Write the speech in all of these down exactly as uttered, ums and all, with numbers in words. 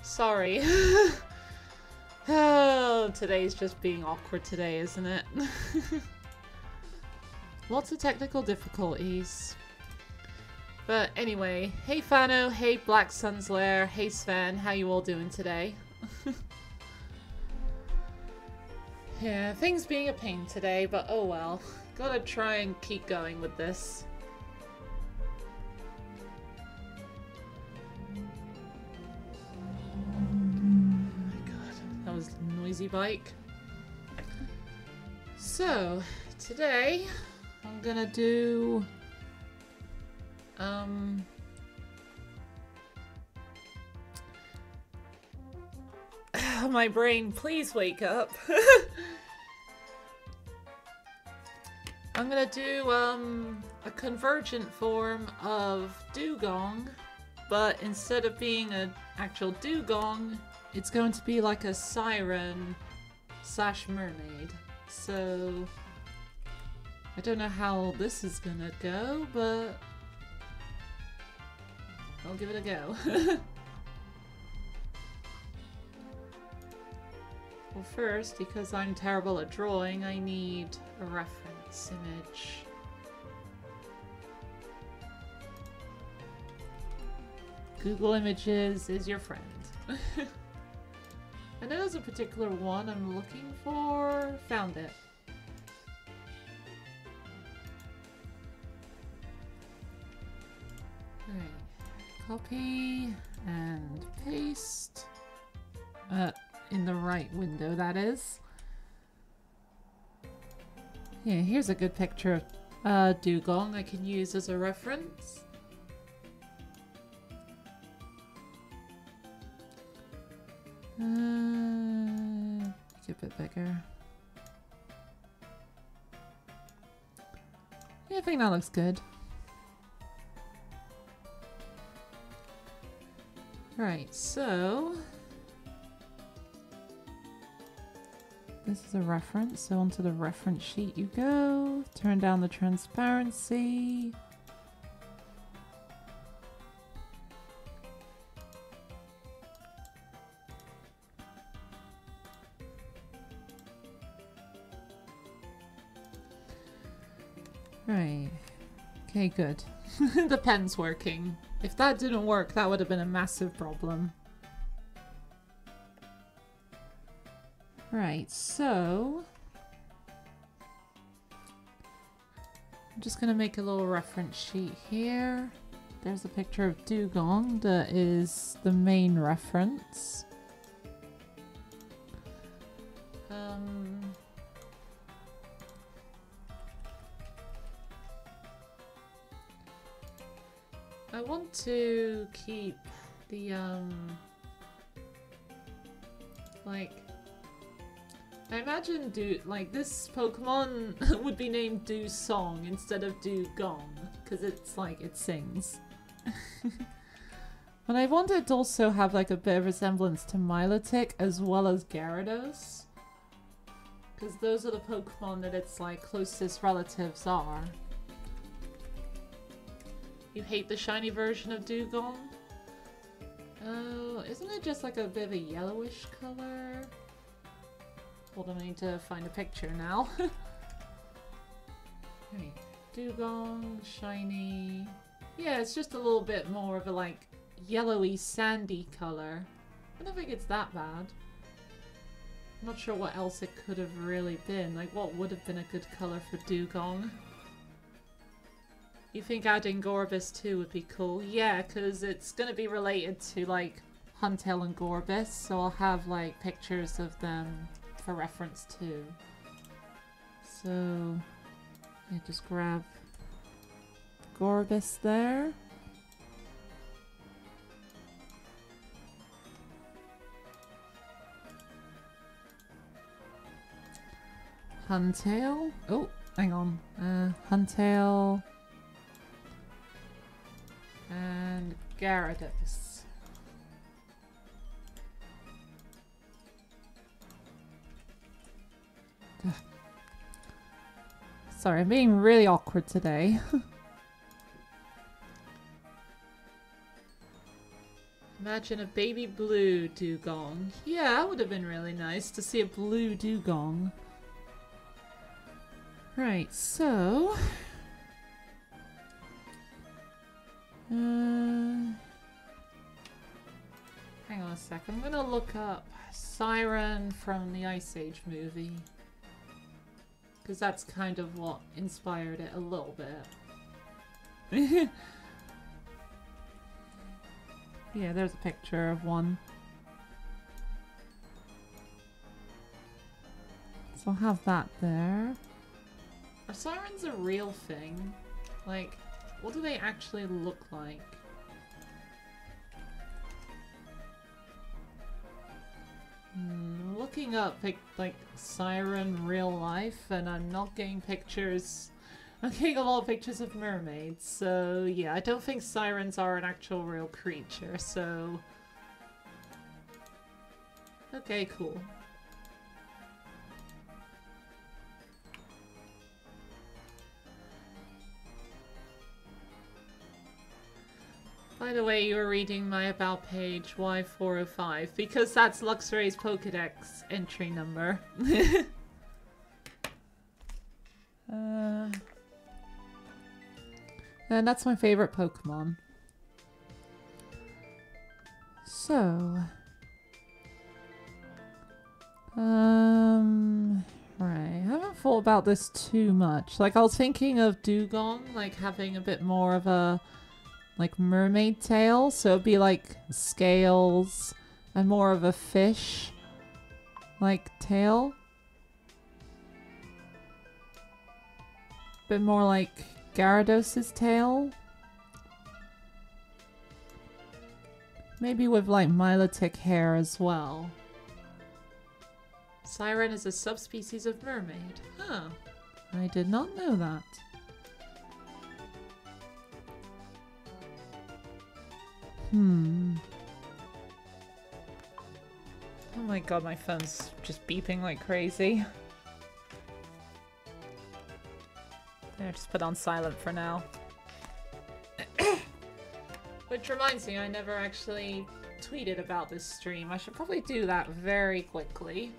Sorry. Oh, today's just being awkward today, isn't it? Lots of technical difficulties. But anyway, hey Fano, hey Black Sun's Lair, hey Sven, how you all doing today? Yeah, things being a pain today, but oh well. Gotta try and keep going with this. That was a noisy bike. So, today I'm gonna do um my brain, please wake up. I'm gonna do um a convergent form of dugong, but instead of being an actual dugong, it's going to be like a siren slash mermaid. So I don't know how this is gonna go, but I'll give it a go. Well, first, because I'm terrible at drawing, I need a reference image. Google Images is your friend. I know there's a particular one I'm looking for. Found it. Alright. Copy and paste. Uh, in the right window, that is. Yeah, here's a good picture of uh, dugong I can use as a reference. Uh, make it a bit bigger. Yeah, I think that looks good. Right, so this is a reference, so onto the reference sheet you go. Turn down the transparency. Right. Okay, good. The pen's working. If that didn't work, that would have been a massive problem. Right, so I'm just gonna make a little reference sheet here. There's a picture of dugong that is the main reference. Um, I want to keep the um like I imagine do like this Pokemon would be named Dusong instead of Dugong because it's like it sings. But I wanted to also have like a bit of resemblance to Milotic as well as Gyarados, because those are the Pokemon that its like closest relatives are. You hate the shiny version of Dugong? Oh, isn't it just like a bit of a yellowish color? Hold on, I need to find a picture now. Right. Dugong, shiny. Yeah, it's just a little bit more of a like yellowy sandy color. I don't think it's that bad. I'm not sure what else it could have really been. Like what would have been a good color for Dugong? You think adding Gorbis too would be cool? Yeah, because it's going to be related to like Huntail and Gorbis, so I'll have like pictures of them for reference too. So yeah, just grab Gorbis there. Huntail. Oh, hang on. Uh, Huntail. And Gyarados. Sorry, I'm being really awkward today. Imagine a baby blue dugong. Yeah, that would have been really nice to see a blue dugong. Right, so... Uh, hang on a sec, I'm gonna look up Siren from the Ice Age movie. Because that's kind of what inspired it a little bit. Yeah, there's a picture of one. So I'll have that there. Are sirens a real thing? Like, what do they actually look like? Hmm, looking up pic like siren real life, and I'm not getting pictures. I'm getting a lot of pictures of mermaids, so yeah, I don't think sirens are an actual real creature, so... Okay, cool. By the way, you were reading my About page Y four oh five, because that's Luxray's Pokedex entry number. uh, and that's my favorite Pokemon. So... Um... Right, I haven't thought about this too much. Like, I was thinking of Dugong, like, having a bit more of a... like mermaid tail, so it'd be like scales and more of a fish like tail. Bit more like Gyarados' tail. Maybe with like Milotic hair as well. Siren is a subspecies of mermaid. Huh. I did not know that. Hmm. Oh my god, my phone's just beeping like crazy. There, just put on silent for now. Which reminds me, I never actually tweeted about this stream. I should probably do that very quickly.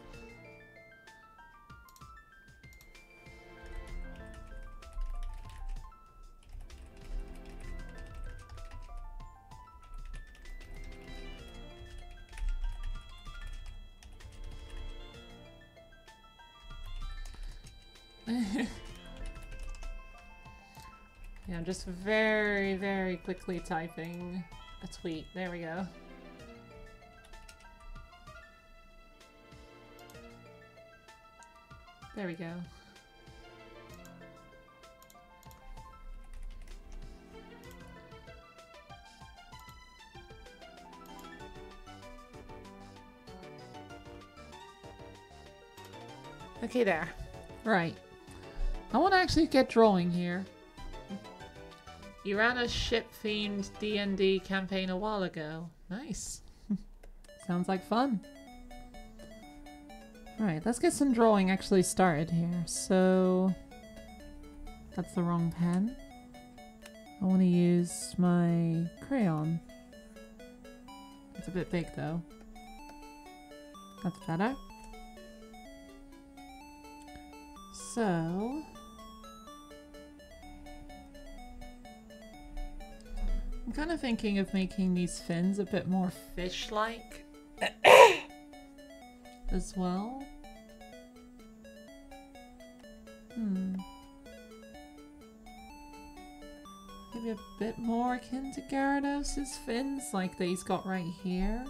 Yeah, I'm just very, very quickly typing a tweet. There we go. There we go. Okay, there. Right. I want to actually get drawing here. You ran a ship-themed D and D campaign a while ago. Nice. Sounds like fun. Alright, let's get some drawing actually started here. So... that's the wrong pen. I want to use my crayon. It's a bit big though. That's better. So... I'm kind of thinking of making these fins a bit more fish-like as well. Hmm. Maybe a bit more akin to Gyarados' fins, like these got right here.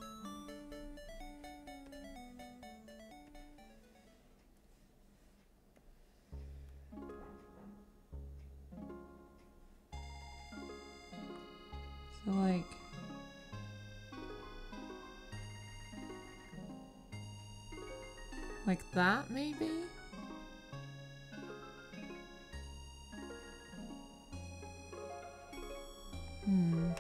So like, like that maybe? Hmm.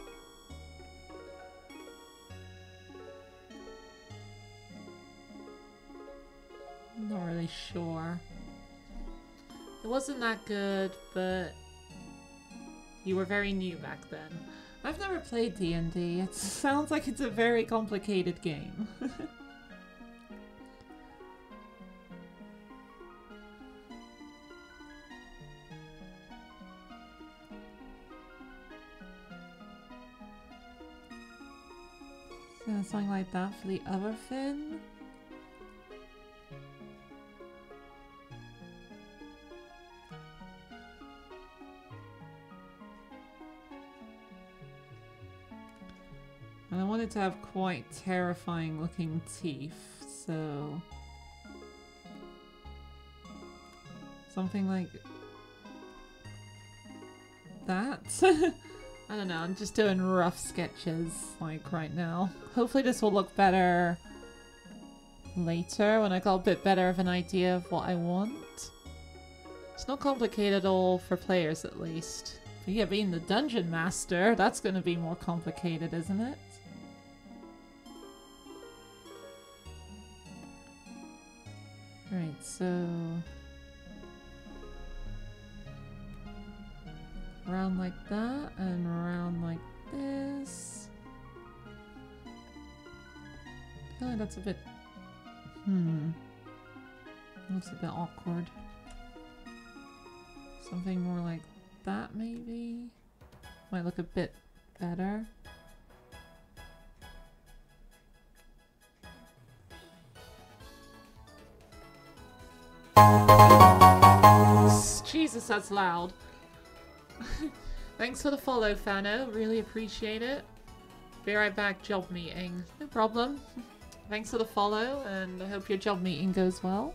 Not really sure. It wasn't that good, but you were very new back then. I've never played D and D. It sounds like it's a very complicated game. So something like that for the other fin. And I wanted to have quite terrifying looking teeth, so something like that. I don't know, I'm just doing rough sketches like right now. Hopefully this will look better later when I got a bit better of an idea of what I want. It's not complicated at all for players at least. But yeah, being the dungeon master, that's going to be more complicated, isn't it? Right, so around like that and around like this. I feel like that's a bit, hmm, looks a bit awkward. Something more like that maybe might look a bit better. Jesus, that's loud. Thanks for the follow, Fano. Really appreciate it. Be right back, job meeting. No problem. Thanks for the follow, and I hope your job meeting goes well.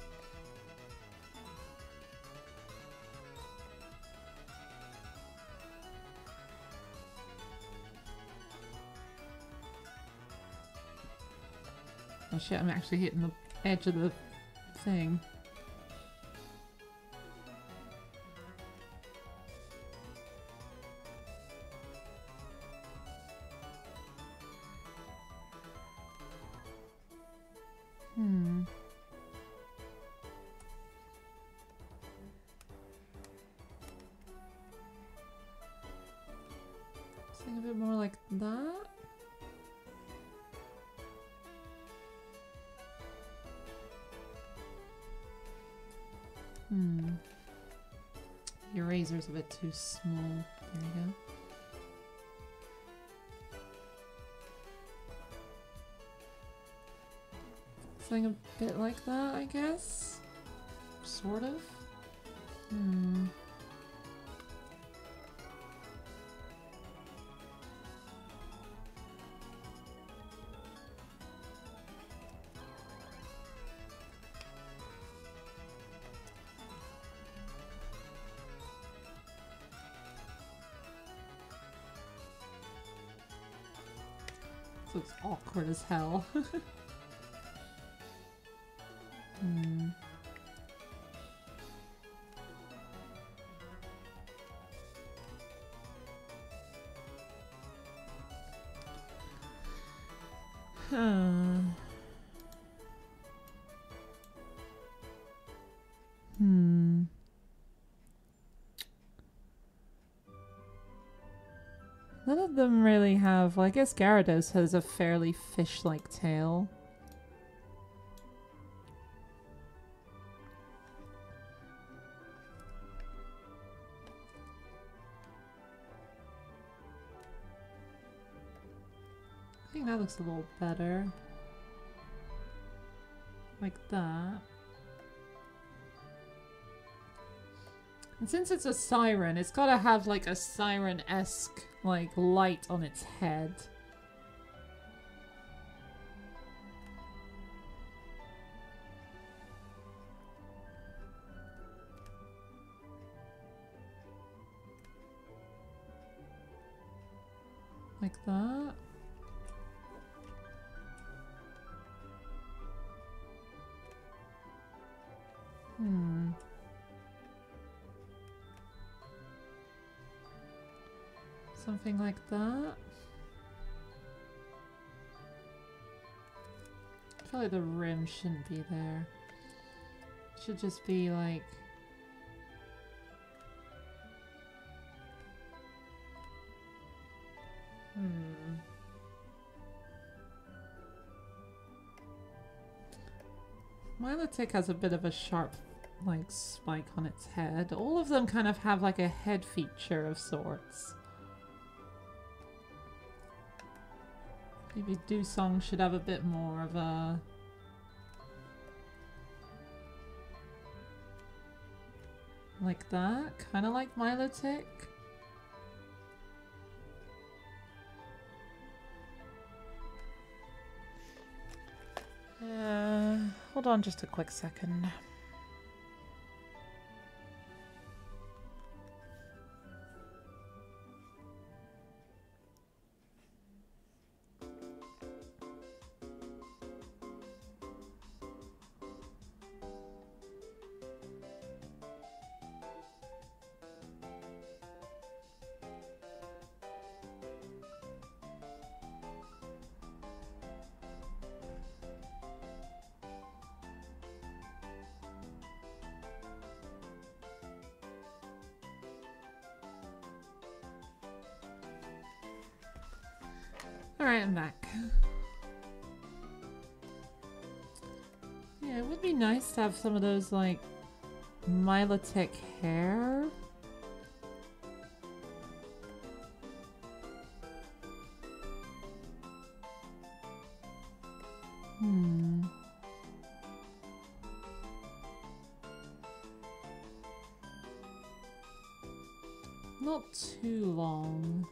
Oh shit, I'm actually hitting the edge of the thing. Hmm. Something a bit more like that. Hmm. Your razor's a bit too small. There you go. Something a bit like that, I guess? Sort of? Hmm. This looks awkward as hell. Hmm. Huh. Hmm. None of them really have. Well, I guess Gyarados has a fairly fish-like tail. I think that looks a little better. Like that. And since it's a siren, it's gotta have like a siren-esque like light on its head. Like that. Hmm. Something like that. I feel like the rim shouldn't be there. It should just be like... Milotic has a bit of a sharp, like, spike on its head. All of them kind of have like a head feature of sorts. Maybe Dewsong should have a bit more of a... like that? Kind of like Milotic? Uh, hold on just a quick second. Alright, I'm back. Yeah, it would be nice to have some of those, like, Milotic hair. Hmm. Not too long.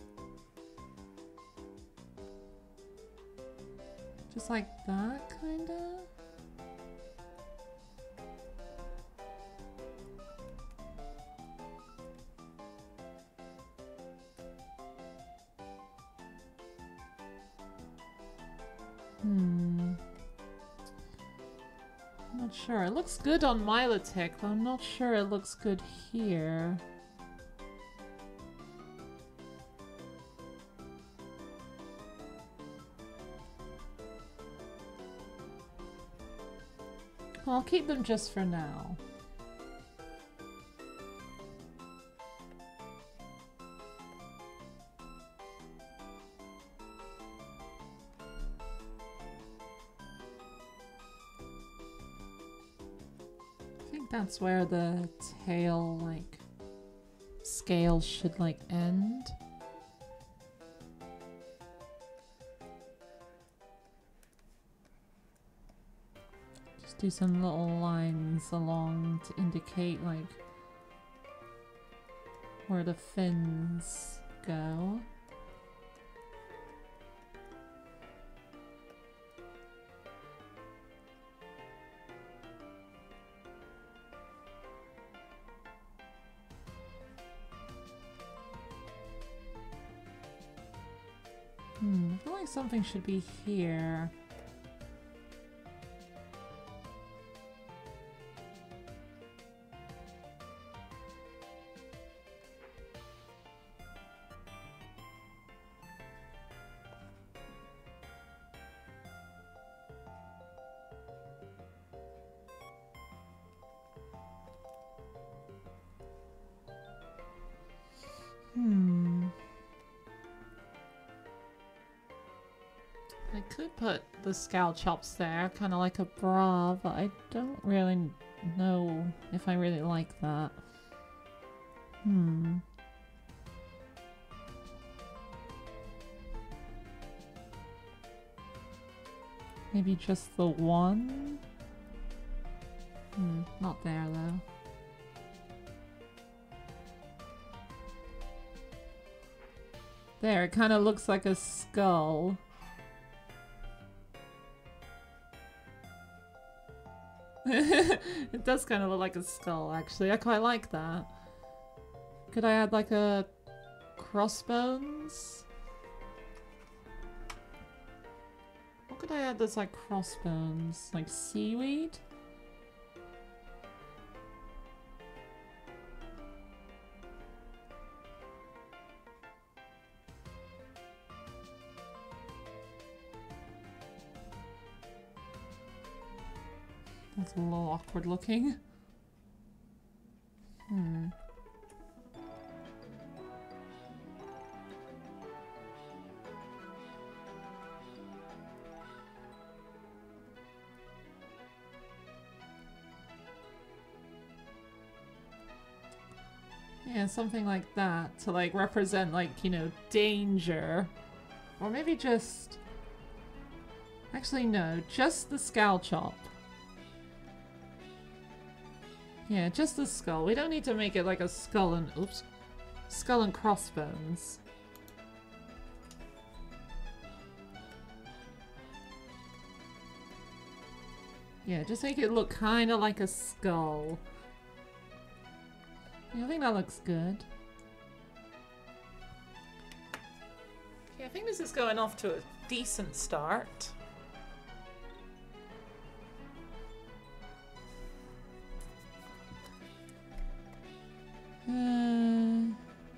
Just like that, kinda? Hmm. I'm not sure. It looks good on Milotic, but I'm not sure it looks good here. I'll keep them just for now. I think that's where the tail, like, scale should, like, end. Do some little lines along to indicate like where the fins go. Hmm, I feel like something should be here. Hmm. I could put the Scalchops there, kind of like a bra, but I don't really know if I really like that. Hmm. Maybe just the one? Hmm, not there though. There, it kind of looks like a skull. It does kind of look like a skull, actually. I quite like that. Could I add like a crossbones? What could I add that's like crossbones? Like seaweed? That's a little awkward looking. Hmm. Yeah, something like that to like represent like, you know, danger. Or maybe just... Actually, no, just the Scalchop. Yeah, just the skull. We don't need to make it like a skull and... Oops. Skull and crossbones. Yeah, just make it look kind of like a skull. Yeah, I think that looks good. Yeah, I think this is going off to a decent start. Uh...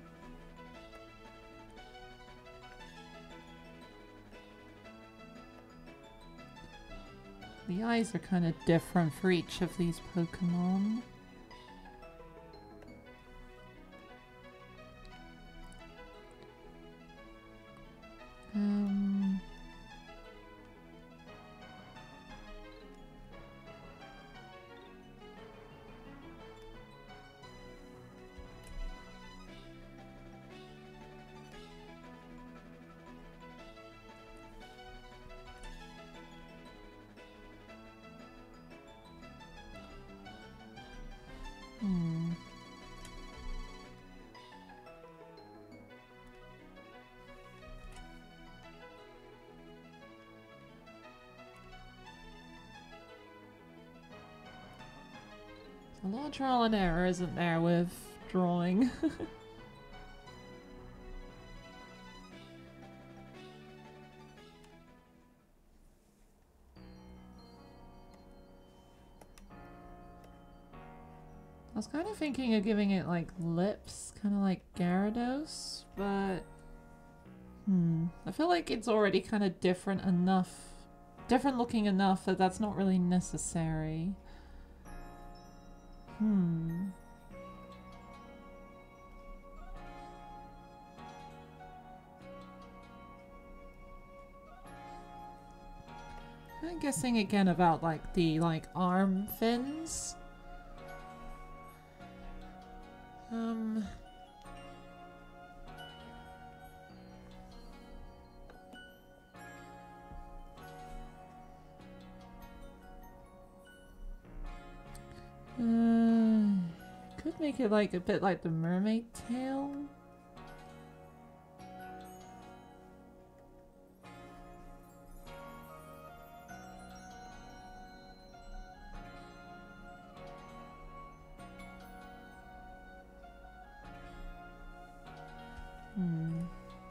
The eyes are kind of different for each of these Pokemon. Um... Hmm. A lot of trial and error, isn't there, with drawing? I was kind of thinking of giving it like lips, kind of like Gyarados, but hmm, I feel like it's already kind of different enough, different looking enough that that's not really necessary. Hmm. I'm guessing again about like the like arm fins. Um. Uh, could make it like a bit like the mermaid tail. Hmm.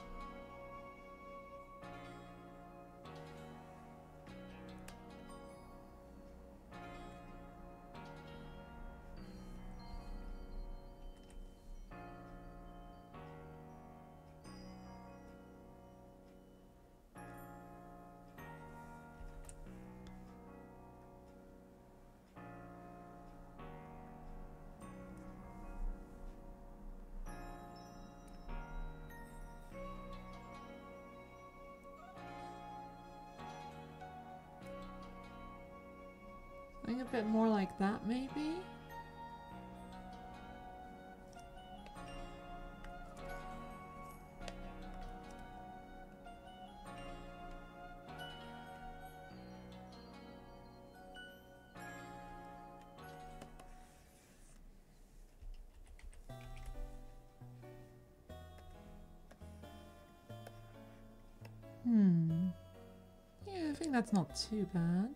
I think a bit more like that, maybe? Hmm. Yeah, I think that's not too bad.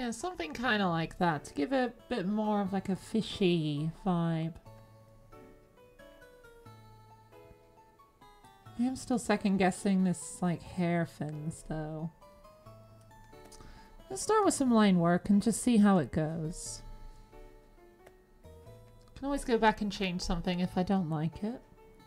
Yeah, something kind of like that, to give it a bit more of like a fishy vibe. I am still second guessing this like hair fins though. Let's start with some line work and just see how it goes. Can always go back and change something if I don't like it.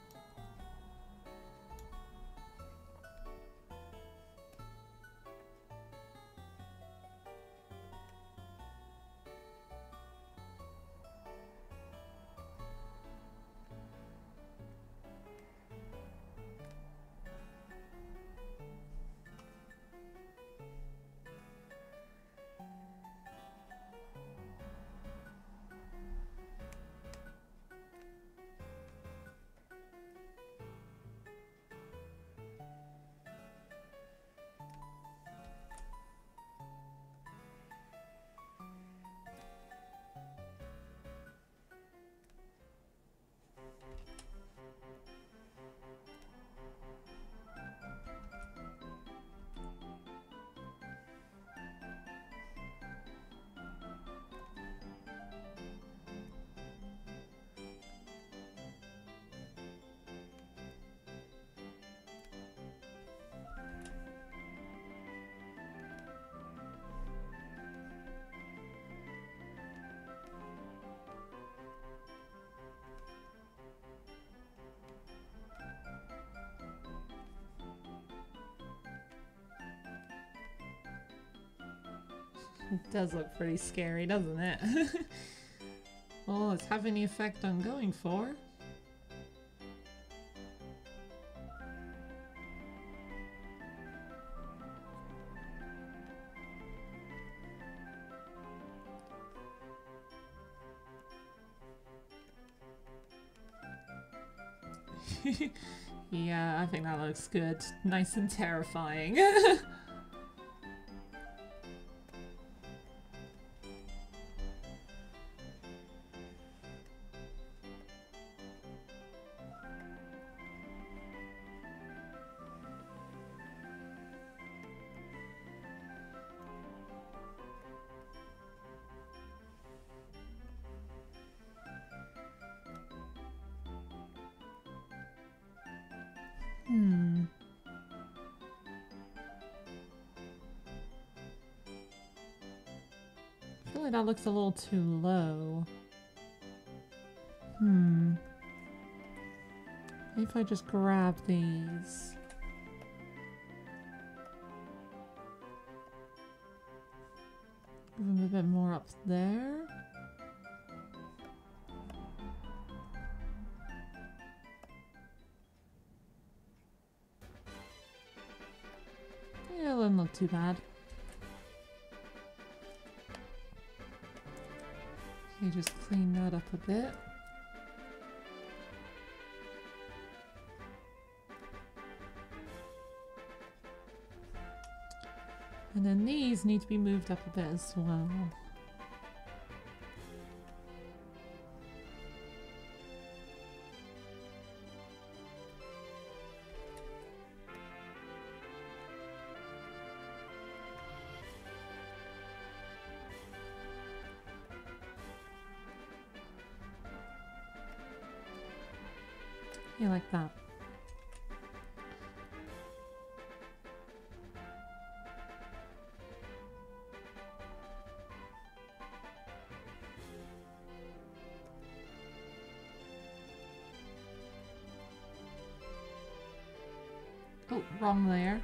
It does look pretty scary, doesn't it? Well, it's having the effect I'm going for. Yeah, I think that looks good. Nice and terrifying. Hmm. I feel like that looks a little too low. Hmm. Maybe if I just grab these. Give them a bit more up there. Yeah, it doesn't look too bad. Okay, just clean that up a bit. And then these need to be moved up a bit as well. Yeah, like that. Oh, wrong layer.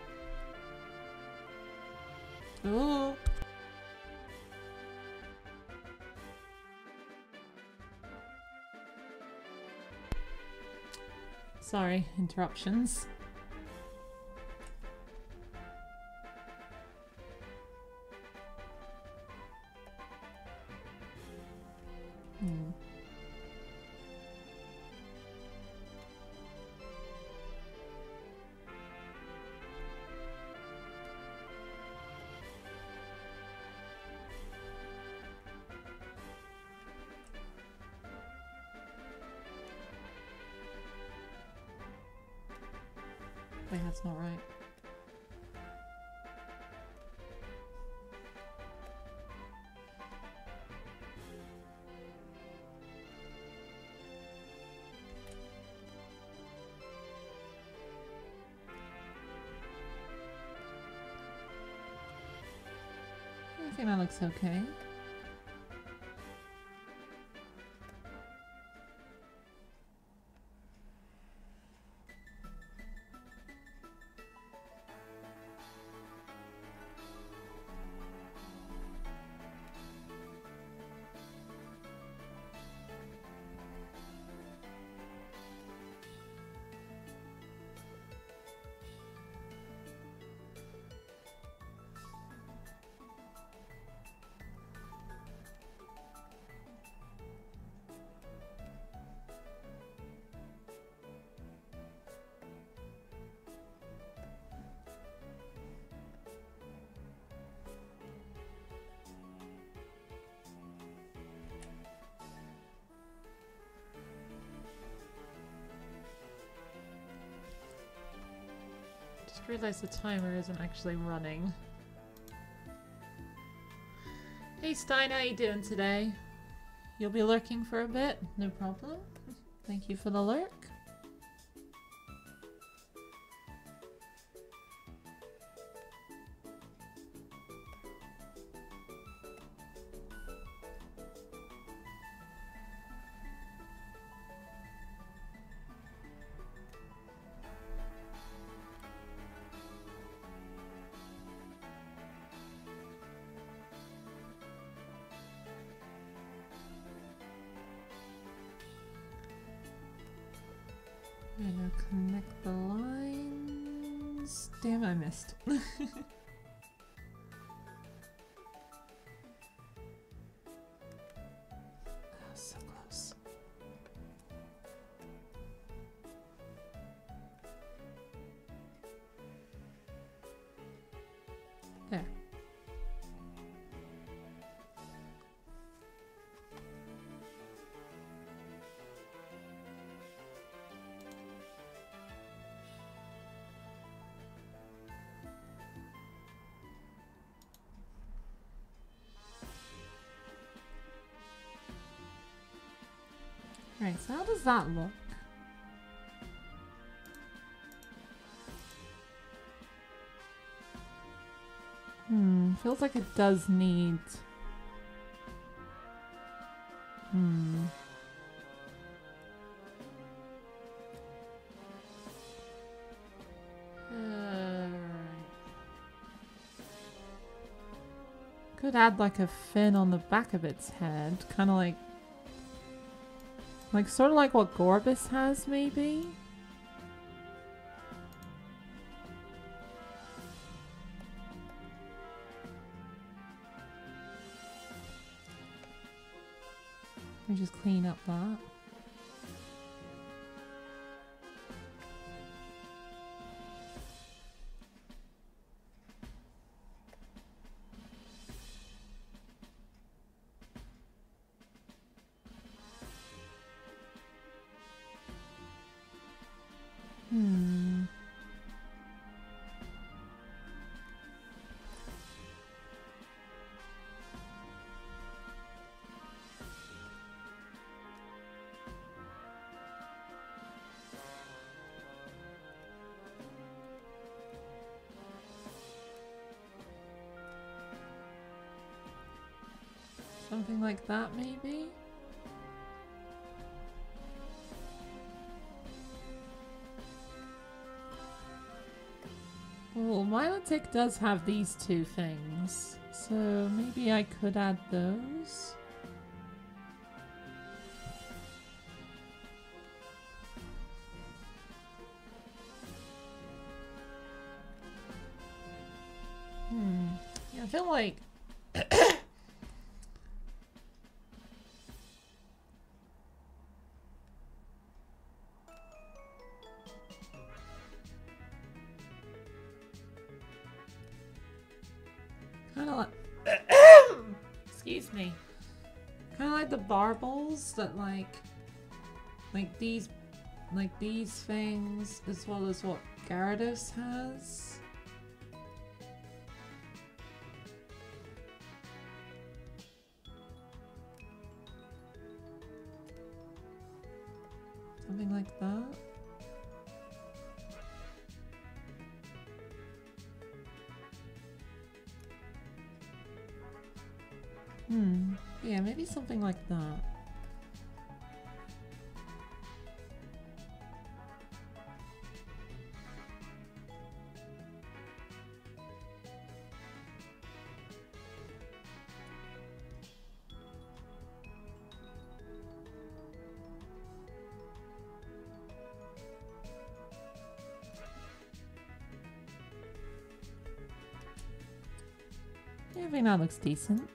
Oh. Sorry, interruptions. Hmm. Wait, that's not right. think that looks okay. Just realized the timer isn't actually running. Hey Stein, how you doing today? You'll be lurking for a bit? No problem. Thank you for the lurk. I'm gonna connect the lines. Damn, I missed. Oh, so close. There. Right, so how does that look? Hmm, feels like it does need... Hmm. Uh, could add like a fin on the back of its head, kind of like Like, sort of like what Gorbis has, maybe? We just clean up that. Hmm. Something like that, maybe? Well, Milotic does have these two things, so maybe I could add those. Hmm. Yeah, I feel like kind of like excuse me, kind of like the barbels that like like these like these things as well as what Gyarados has. Something like that. Hmm. Yeah, maybe something like that. Yeah, I think that looks decent.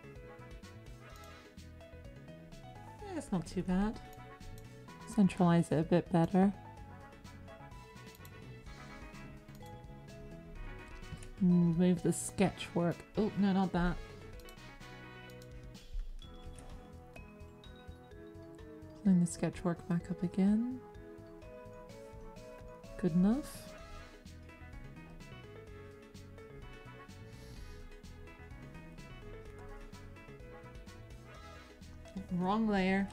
Yeah, it's not too bad. Centralize it a bit better. Move the sketch work. Oh, no, not that. Clean the sketch work back up again. Good enough. Wrong layer.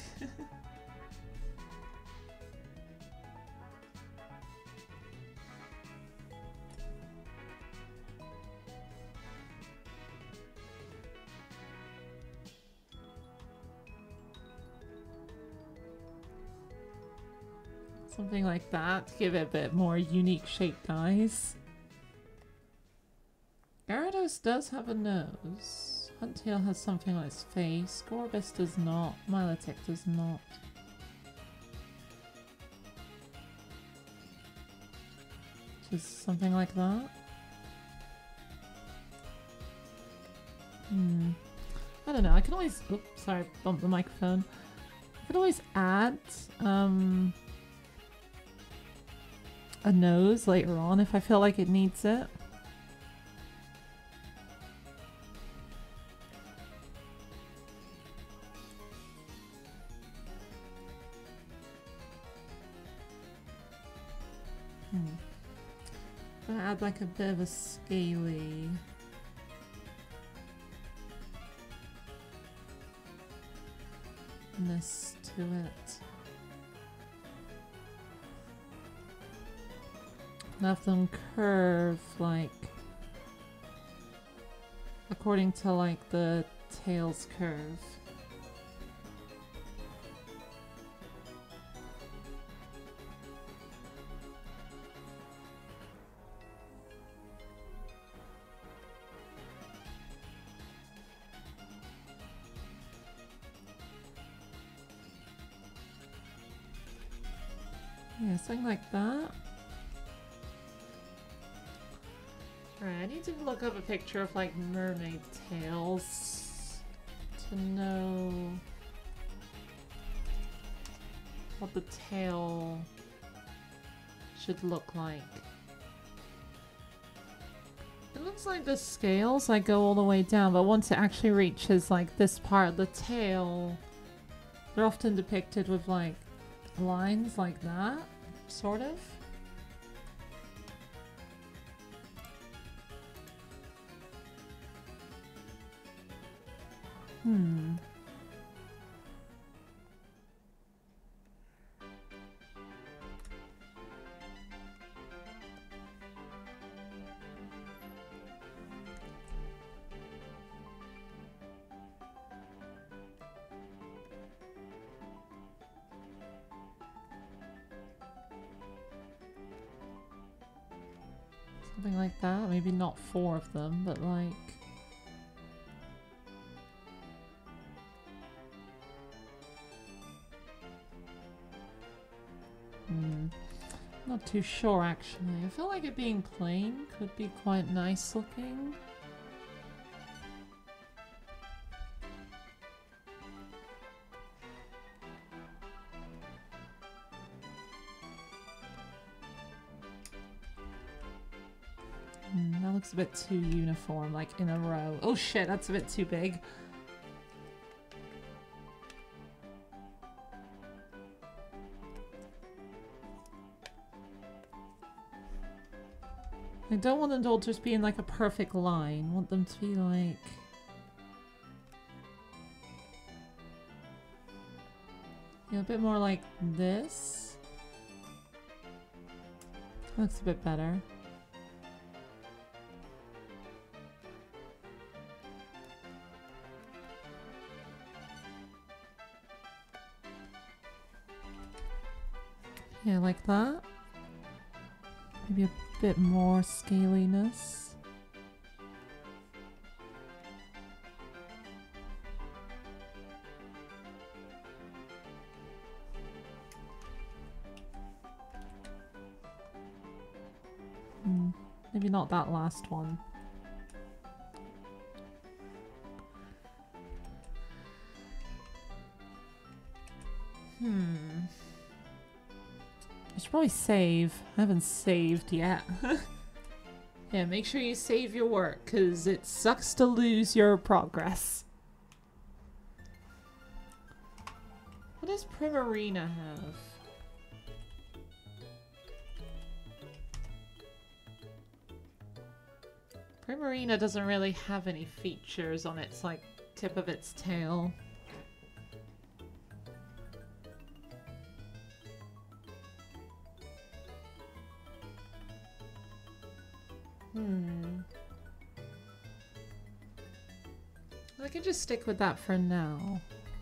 Something like that to give it a bit more unique shaped eyes. Gyarados does have a nose. Huntail has something on its face. Gorbis does not. Milotic does not. Just something like that. Hmm. I don't know. I can always... Oops, sorry, bumped the microphone. I could always add um, a nose later on if I feel like it needs it. Hmm. I'm gonna add like a bit of a scaly ness to it. Have them curve like according to like the tail's curve. Yeah, something like that. Alright, I need to look up a picture of like mermaid tails to know what the tail should look like. It looks like the scales like go all the way down, but once it actually reaches like this part of the tail, they're often depicted with like lines like that, sort of. Hmm. Something like that. Maybe not four of them, but like... Hmm. Not too sure actually. I feel like it being plain could be quite nice looking. Mm, that looks a bit too uniform, like in a row. Oh shit, that's a bit too big. I don't want them to all just be in like a perfect line. I want them to be like... Yeah, a bit more like this. Looks a bit better. Yeah, like that. Maybe a bit more scaliness. Hmm, maybe not that last one. Hmm. I should probably save. I haven't saved yet. Yeah, make sure you save your work, because it sucks to lose your progress. What does Primarina have? Primarina doesn't really have any features on its, like, tip of its tail. Hmm. I could just stick with that for now.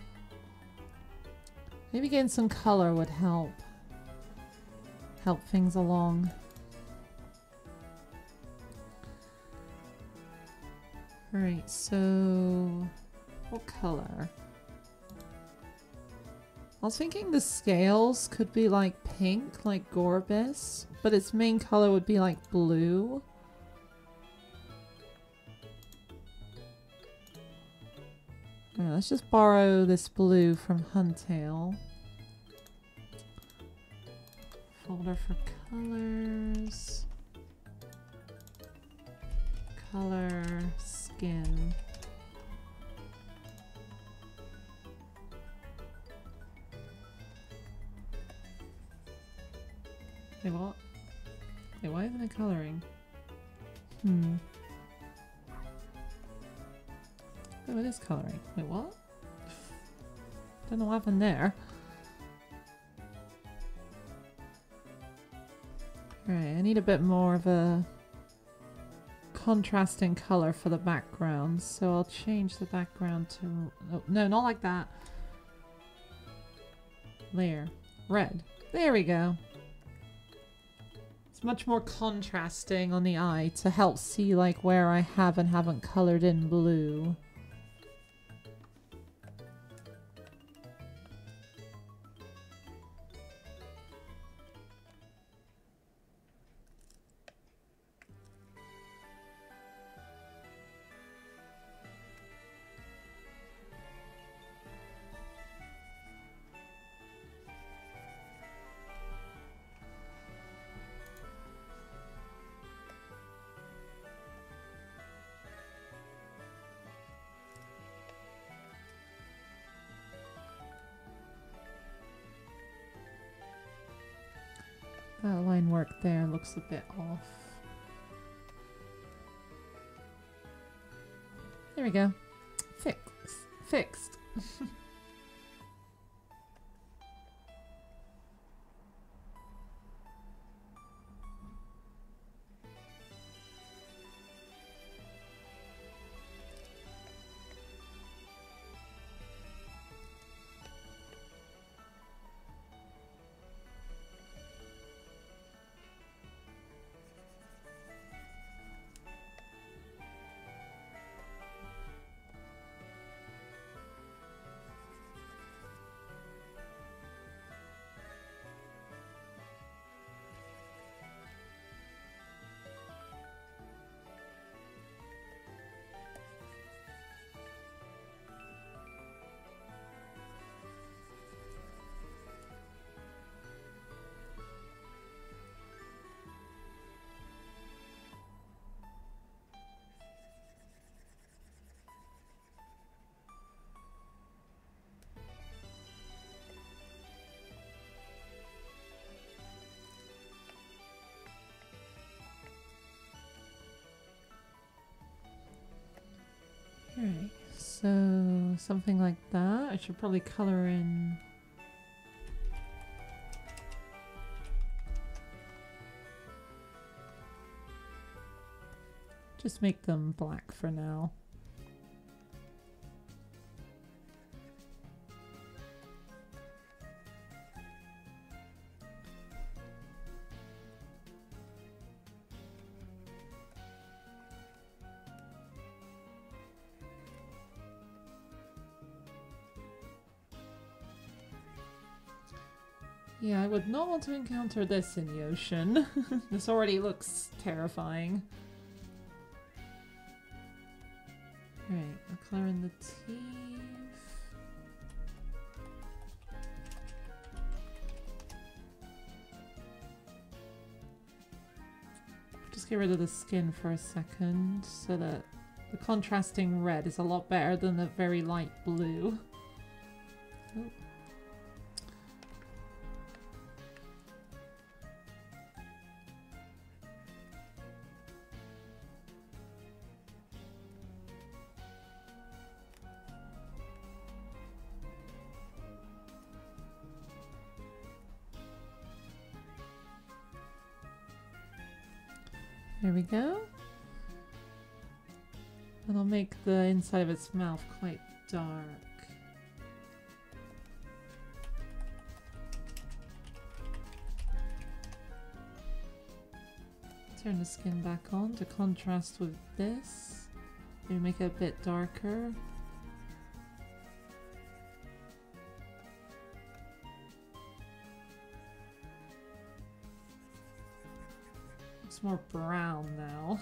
Maybe getting some color would help. Help things along. Alright, so... what color? I was thinking the scales could be like pink, like Gorbis, but its main color would be like blue. Yeah, let's just borrow this blue from Huntail. Folder for colors. Color, skin. Wait, what? Wait, why isn't it coloring? Hmm. Oh, it is coloring. Wait, what? Don't know what happened there. Alright, I need a bit more of a contrasting color for the background, so I'll change the background to... oh, no, not like that. Layer. Red. There we go. It's much more contrasting on the eye to help see like where I have and haven't colored in blue. That line work there looks a bit off. There we go. Fix. Fixed. Alright, so something like that. I should probably color in... just make them black for now. Yeah, I would not want to encounter this in the ocean. This already looks terrifying. Right, a color in the teeth. Just get rid of the skin for a second so that the contrasting red is a lot better than the very light blue. Oh. There we go. And I'll make the inside of its mouth quite dark. Turn the skin back on to contrast with this. Maybe make it a bit darker. Looks more brown now.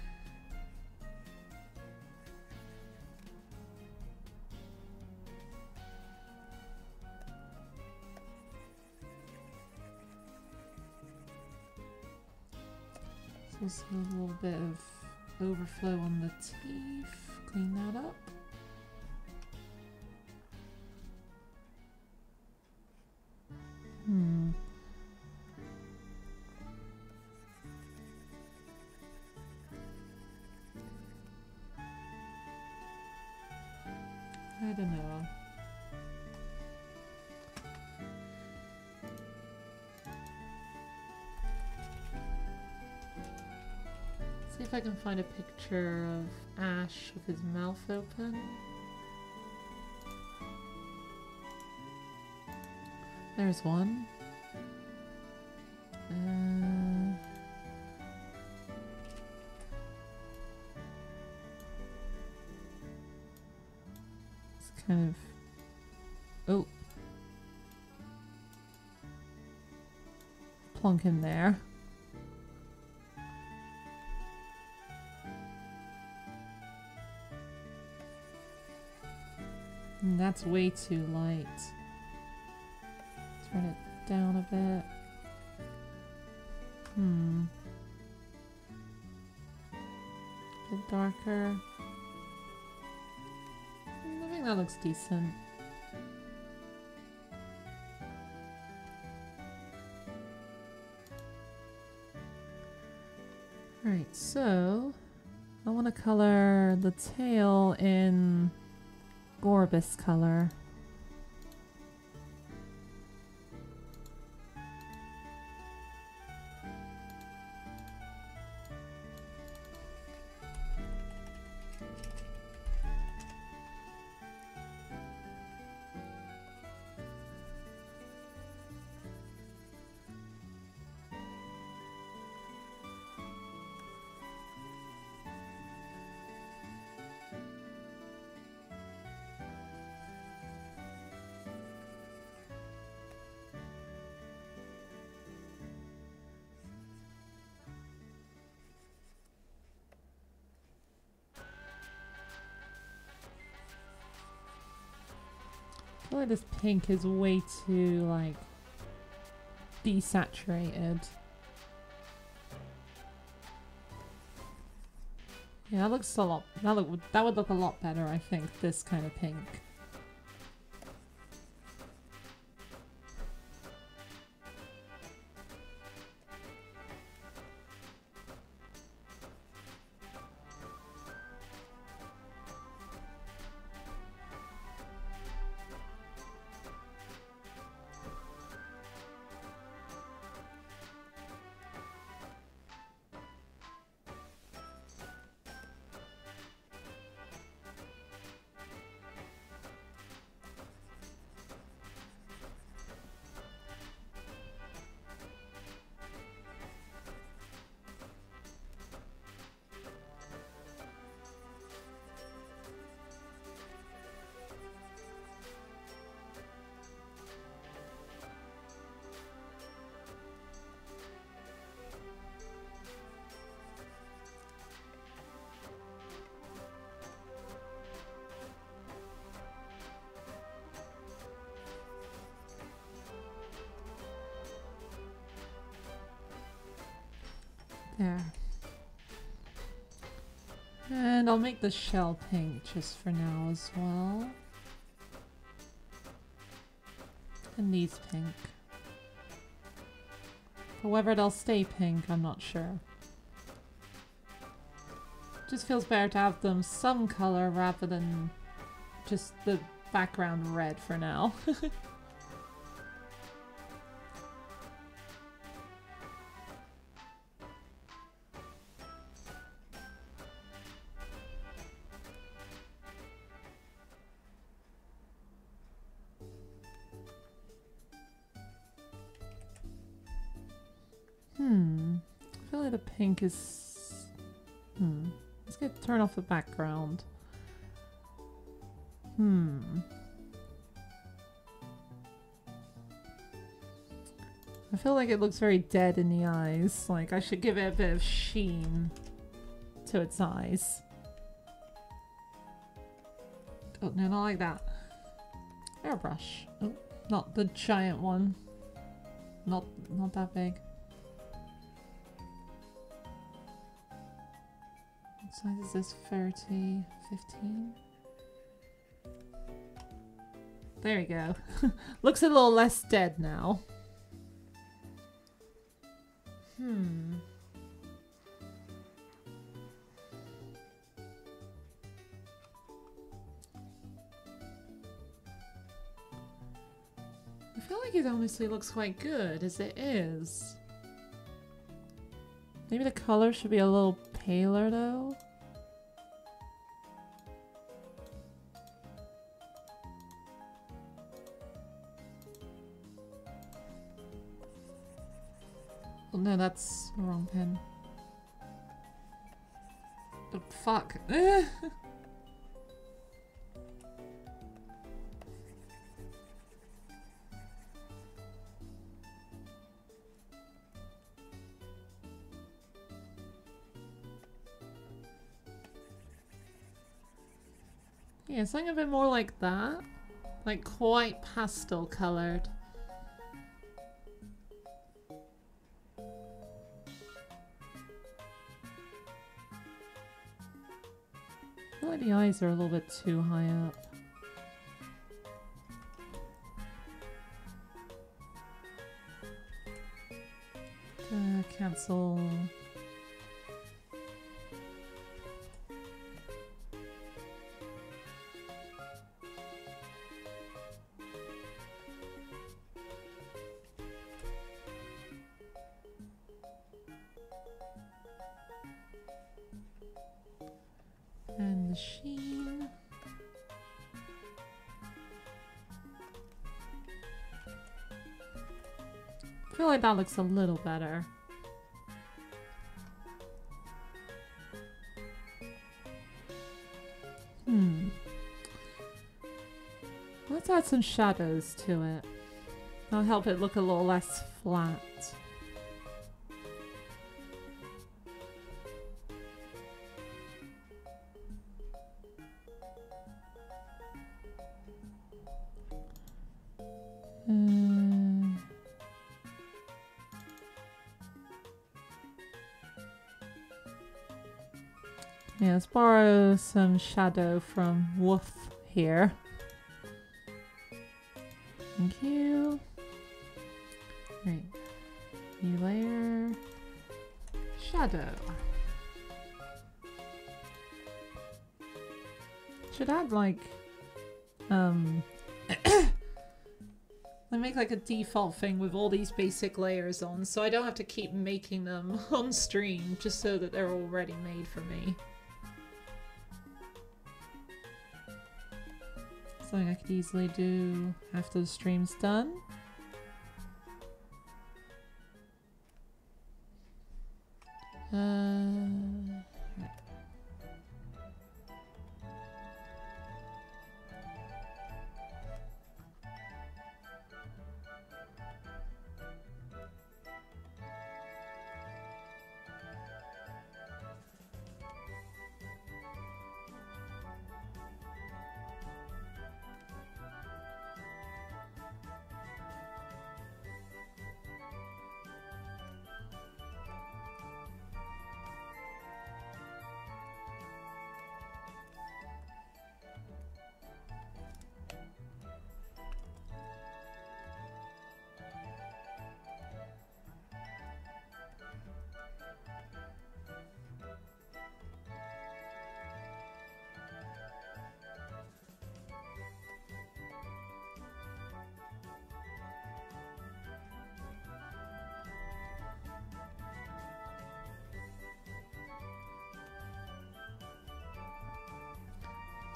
Also a little bit of overflow on the teeth. Clean that up. Hmm. I don't know. See if I can find a picture of Ash with his mouth open. There's one. Uh, it's kind of... Oh. Plunk him there. And that's way too light. Turn it down a bit. Hmm. A bit darker. I think that looks decent. Alright, so I want to color the tail in Gorbis color. I feel like this pink is way too, like, desaturated. Yeah, that looks a lot, that, look, that would look a lot better, I think, this kind of pink. There. And I'll make the shell pink just for now as well. And these pink. But whether they'll stay pink, I'm not sure. Just feels better to have them some color rather than just the background red for now. Hmm. I feel like the pink is... Hmm. Let's get turn off the background. Hmm. I feel like it looks very dead in the eyes. Like I should give it a bit of sheen to its eyes. Oh, no, not like that. Airbrush. Oh, not the giant one. Not, not that big. What size is this? thirty, fifteen? There we go. Looks a little less dead now. Hmm. I feel like it honestly looks quite good as it is. Maybe the color should be a little paler though. Oh, no, that's the wrong pen. Oh, fuck. Yeah, something a bit more like that. Like quite pastel colored. I feel like the eyes are a little bit too high up. Uh, cancel. And the sheen. I feel like that looks a little better. Hmm. Let's add some shadows to it. That'll help it look a little less flat. Uh, yeah, let's borrow some shadow from Woof here. Thank you. Right. New layer. Shadow. Should add like um I make like a default thing with all these basic layers on, so I don't have to keep making them on stream, just so that they're already made for me. Something I could easily do after the stream's done. Uh...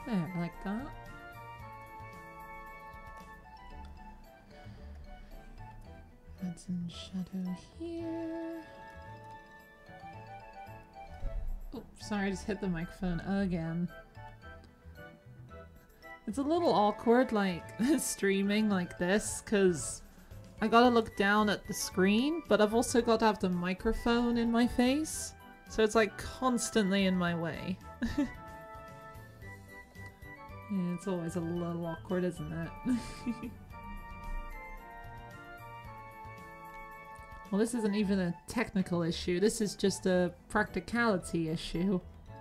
There, like that. Add some shadow here. Oh, sorry, I just hit the microphone again. It's a little awkward, like, streaming like this, because I gotta look down at the screen, but I've also got to have the microphone in my face, so it's like constantly in my way. Yeah, it's always a little awkward, isn't it? Well, this isn't even a technical issue, this is just a practicality issue.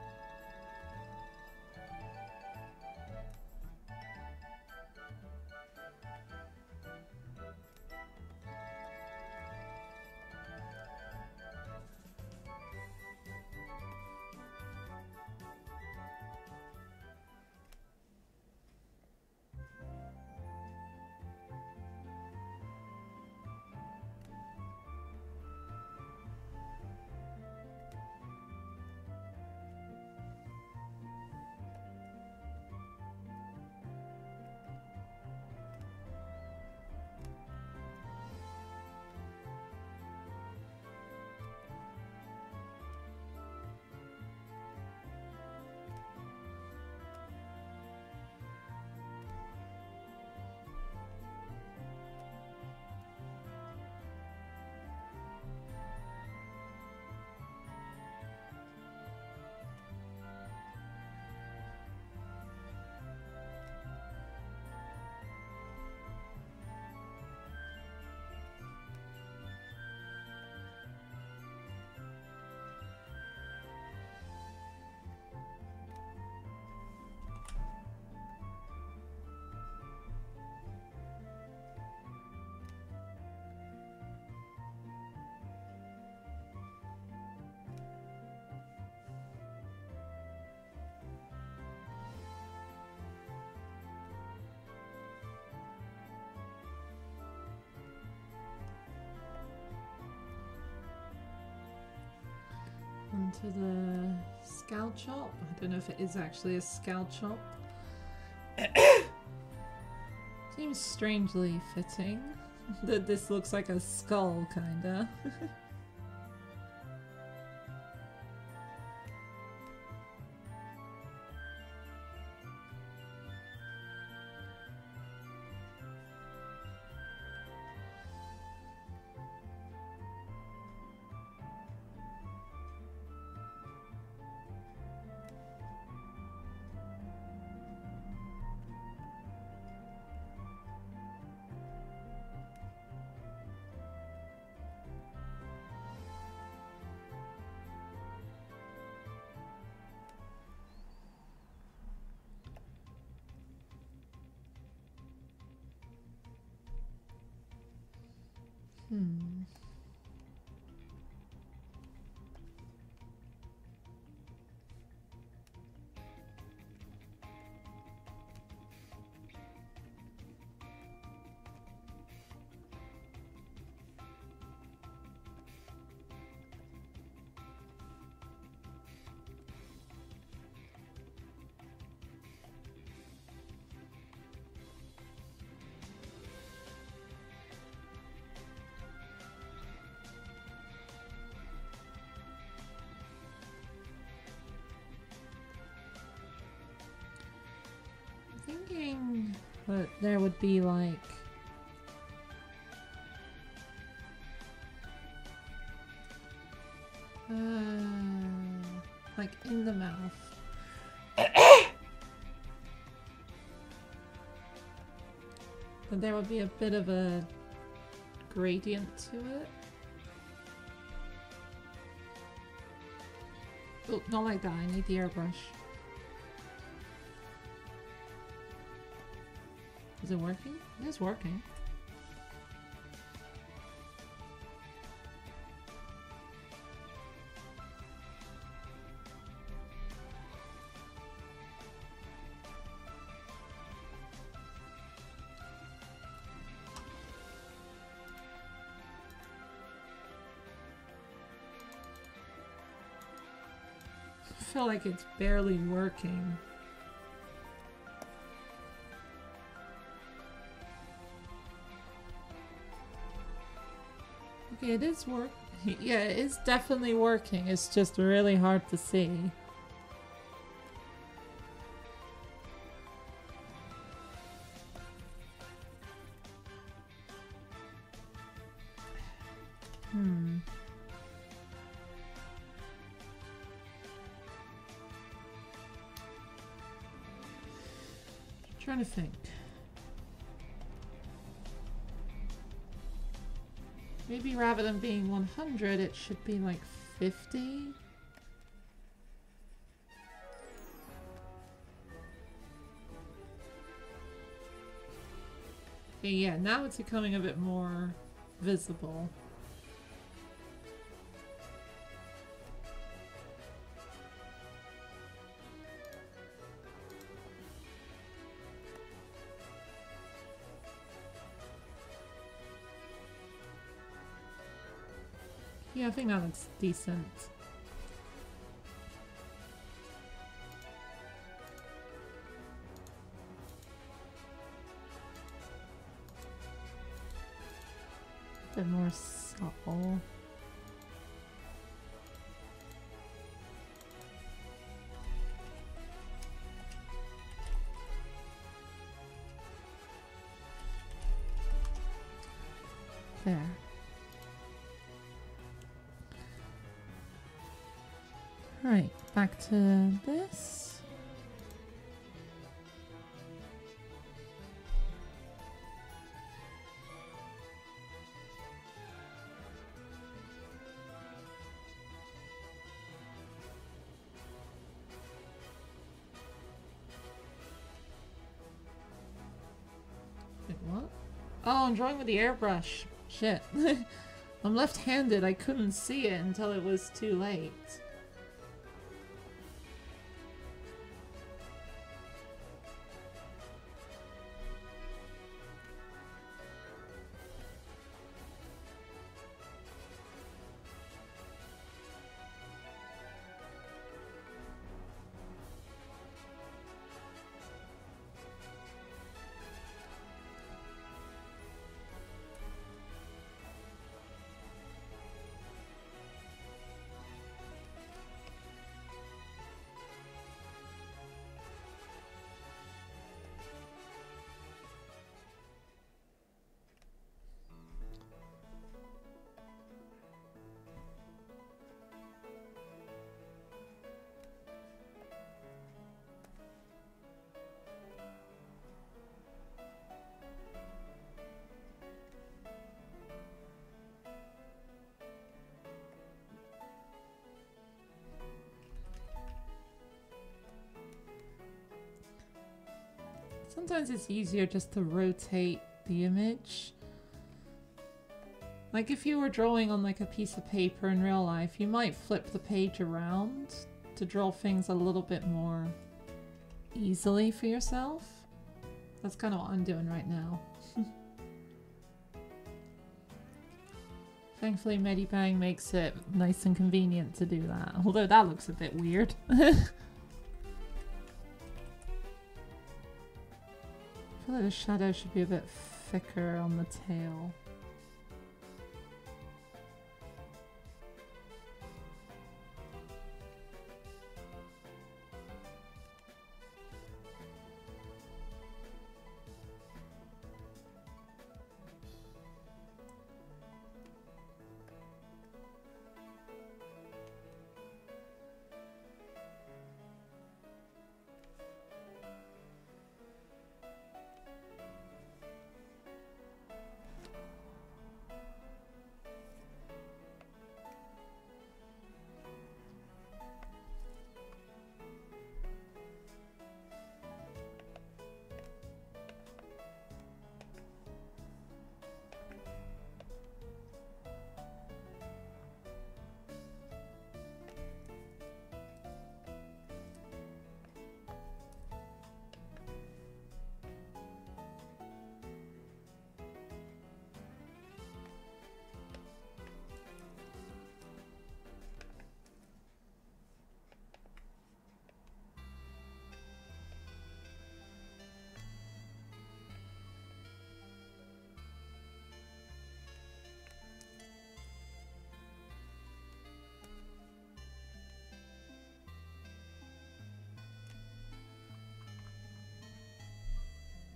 Onto the scout shop. I don't know if it is actually a scout shop. Seems strangely fitting that this looks like a skull, kinda. Hmm. Thinking that there would be like uh, like in the mouth. That there would be a bit of a gradient to it. Oh, not like that, I need the airbrush. Is it working? It is working. I feel like it's barely working. It is work. Yeah, it is definitely working. It's just really hard to see. Hmm. I'm trying to think. Maybe rather than being one hundred, it should be like fifty? Okay, yeah, now it's becoming a bit more visible. Yeah, I think that looks decent. A bit more subtle. There. Right, back to this. Wait, what? Oh, I'm drawing with the airbrush. Shit. I'm left-handed. I couldn't see it until it was too late. Sometimes it's easier just to rotate the image. Like if you were drawing on like a piece of paper in real life, you might flip the page around to draw things a little bit more easily for yourself. That's kind of what I'm doing right now. Thankfully Medibang makes it nice and convenient to do that, although that looks a bit weird. I feel like the shadow should be a bit thicker on the tail.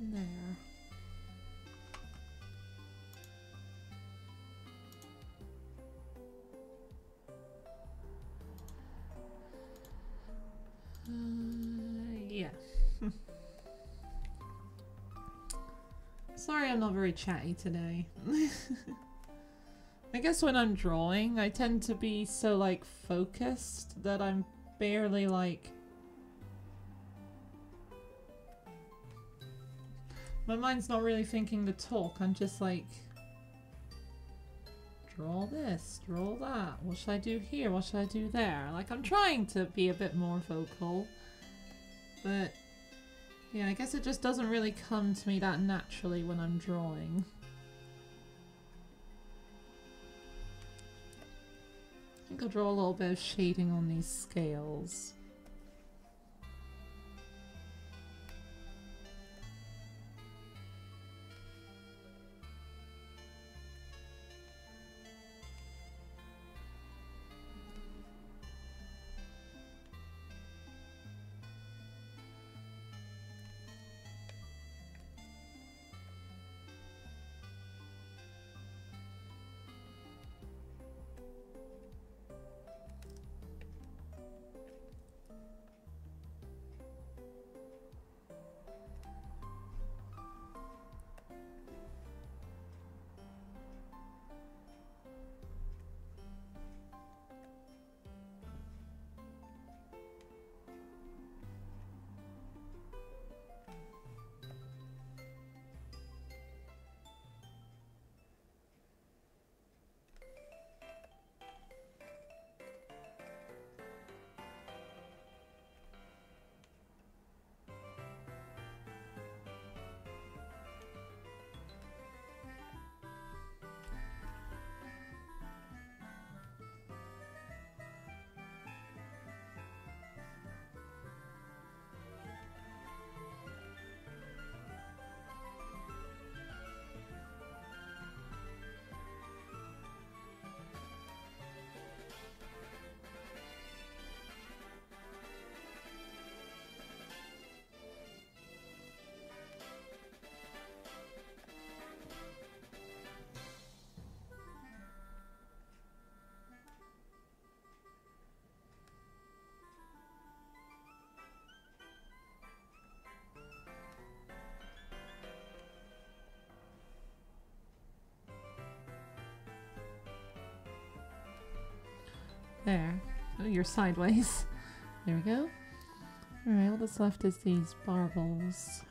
there. Uh, yeah. Sorry I'm not very chatty today. I guess when I'm drawing, I tend to be so, like, focused that I'm barely, like... My mind's not really thinking to talk, I'm just like... Draw this, draw that, what should I do here, what should I do there? Like, I'm trying to be a bit more vocal, but... Yeah, I guess it just doesn't really come to me that naturally when I'm drawing. I think I'll draw a little bit of shading on these scales. There. Oh, you're sideways. There we go. Alright, all that's left is these barbels.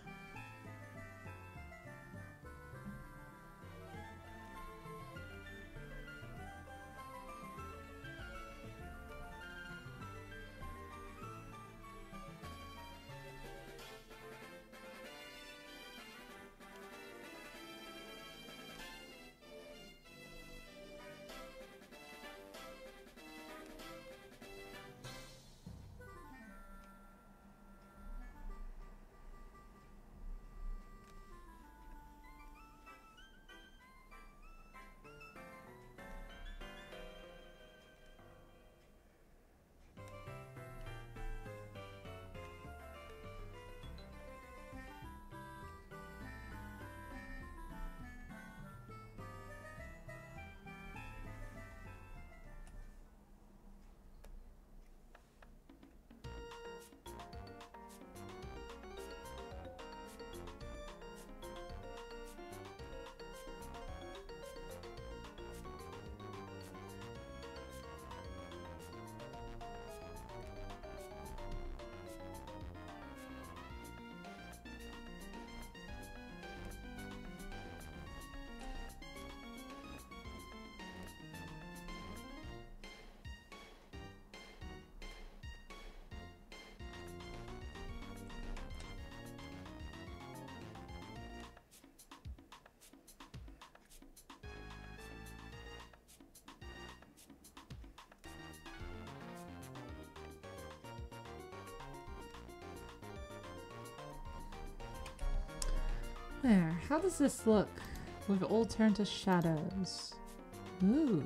There. How does this look with it all turned to shadows? Ooh.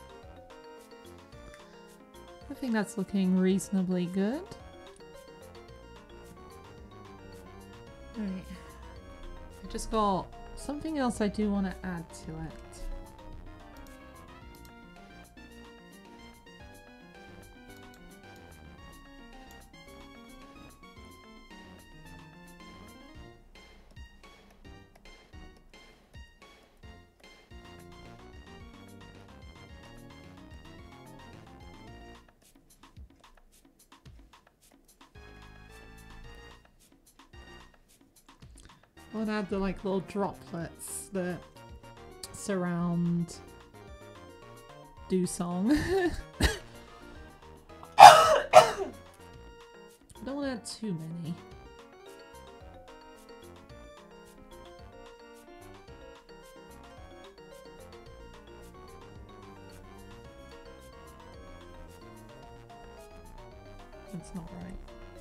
I think that's looking reasonably good. Alright. just got something else I do want to add to it. I want to add the like little droplets that surround Dewsong. Don't want to add too many. That's not right.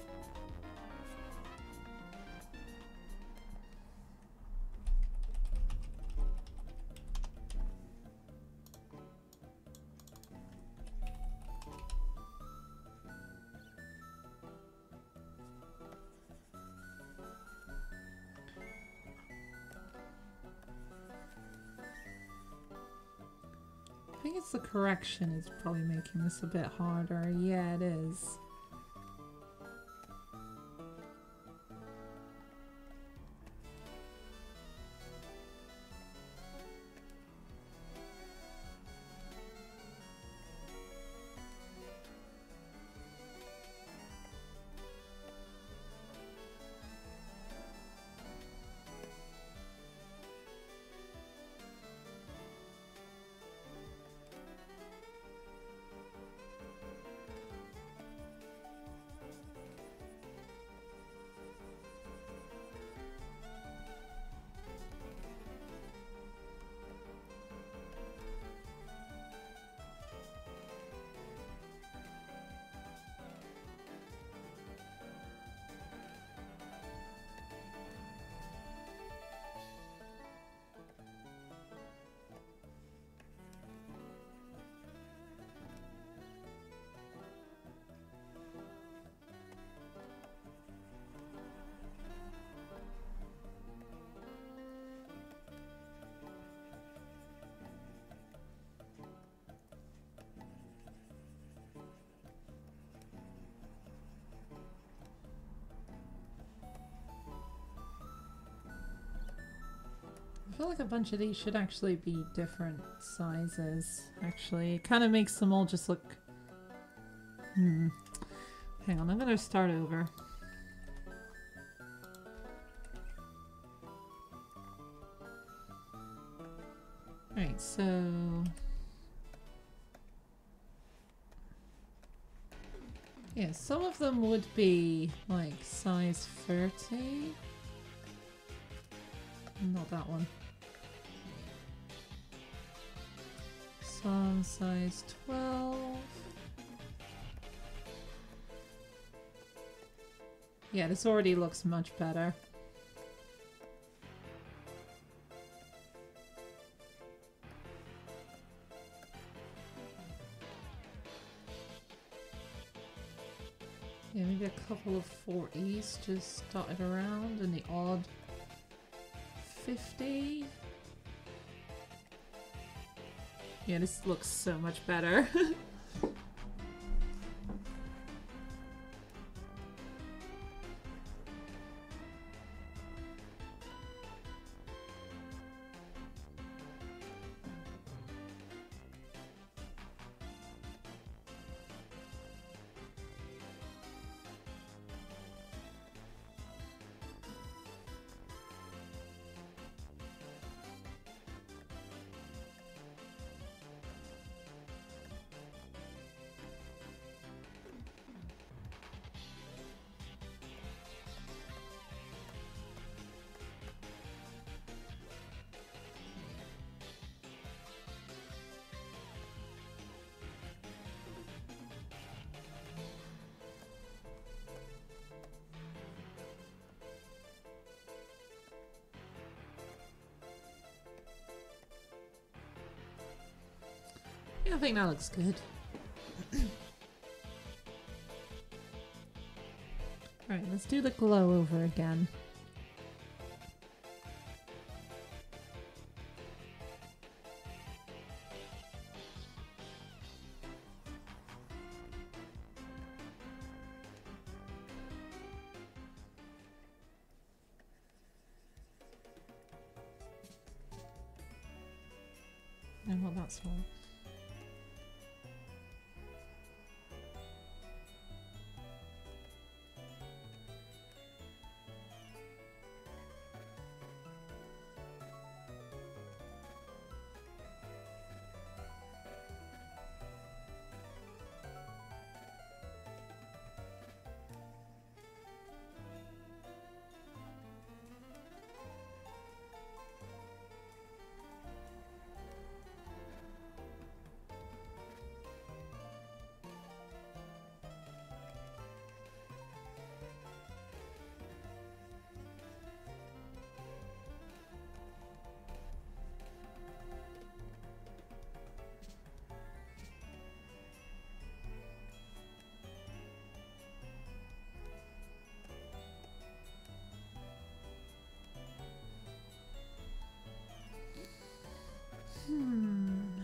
I think it's the correction is probably making this a bit harder. Yeah, it is. I feel like a bunch of these should actually be different sizes, actually. It kind of makes them all just look... Hmm. Hang on, I'm gonna start over. Right, so... Yeah, some of them would be like size thirty. Not that one. Some size twelve. Yeah, this already looks much better. Yeah, maybe a couple of forties just dotted around and the odd fifty. Yeah, this looks so much better. I think that looks good. Alright, let's do the glow over again. not small. Hmm.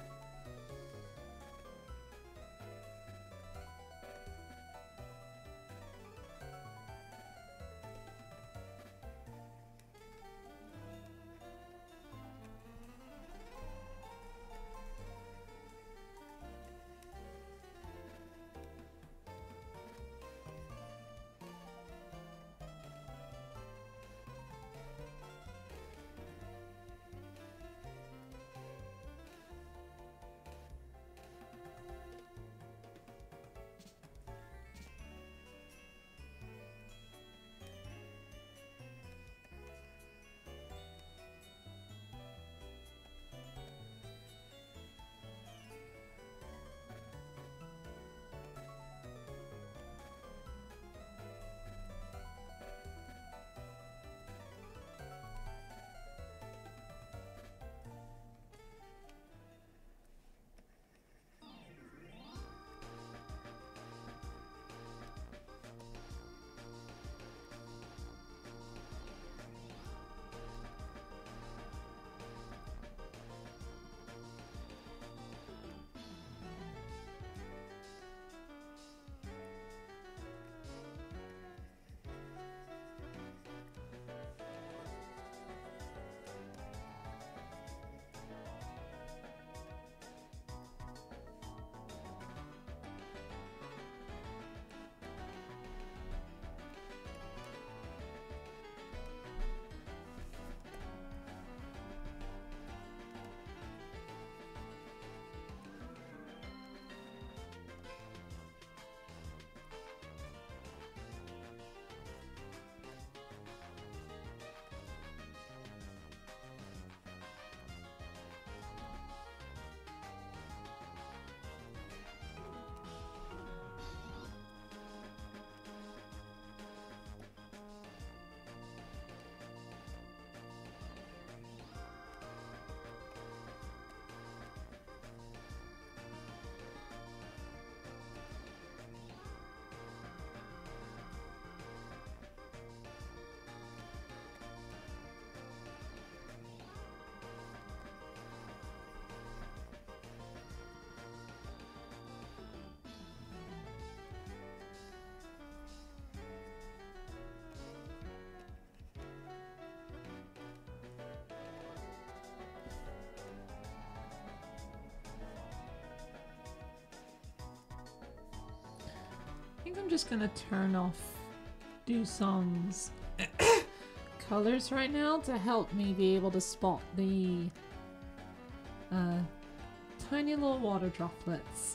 I think I'm just gonna turn off Dusong's colors right now to help me be able to spot the uh, tiny little water droplets.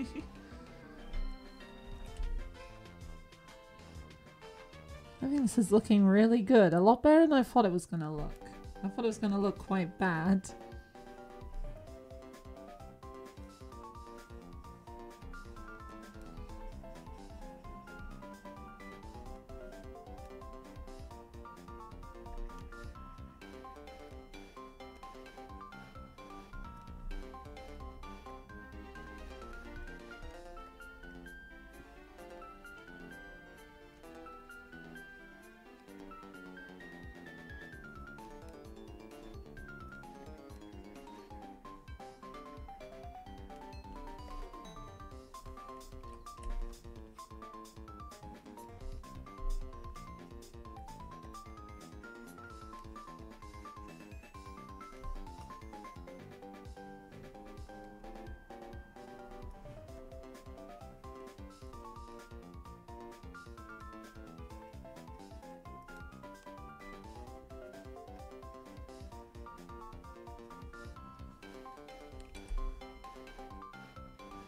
I think this is looking really good. A lot better than I thought it was gonna look. I thought it was gonna look quite bad.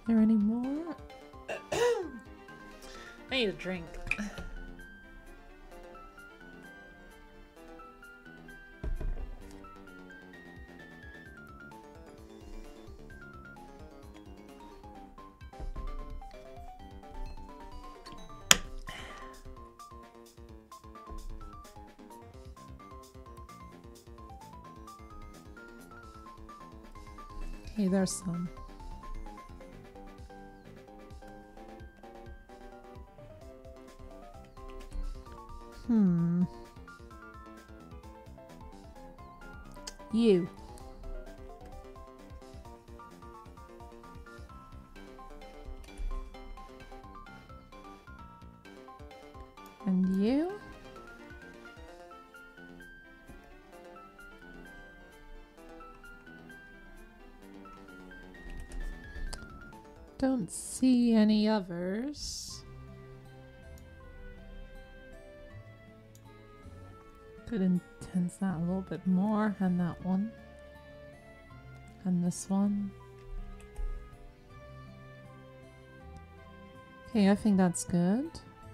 there any more? I need a drink. Okay, there's some. Hmm. You. And you? Don't see any others. Could intense that a little bit more, and that one. And this one. Okay, I think that's good.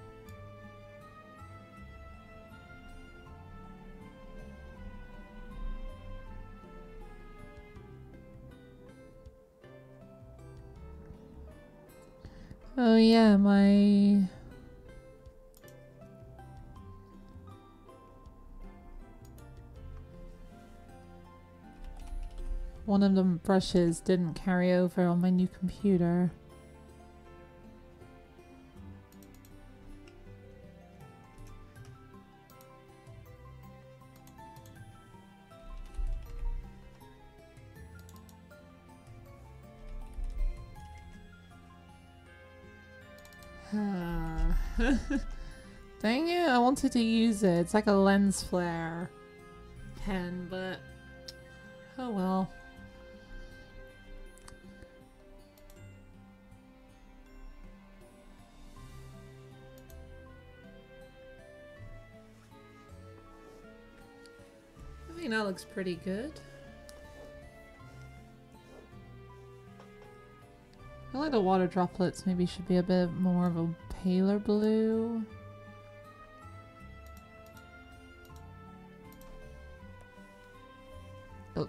Oh yeah, my... one of the brushes didn't carry over on my new computer. Dang it, I wanted to use it. It's like a lens flare pen, but oh well. I think that looks pretty good. I feel like the water droplets maybe should be a bit more of a paler blue. Oh.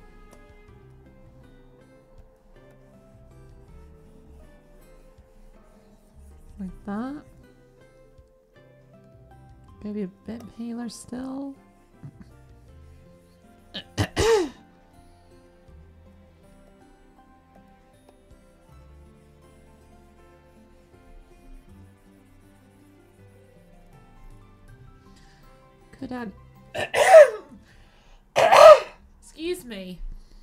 Like that. Maybe a bit paler still. Could add... Excuse me.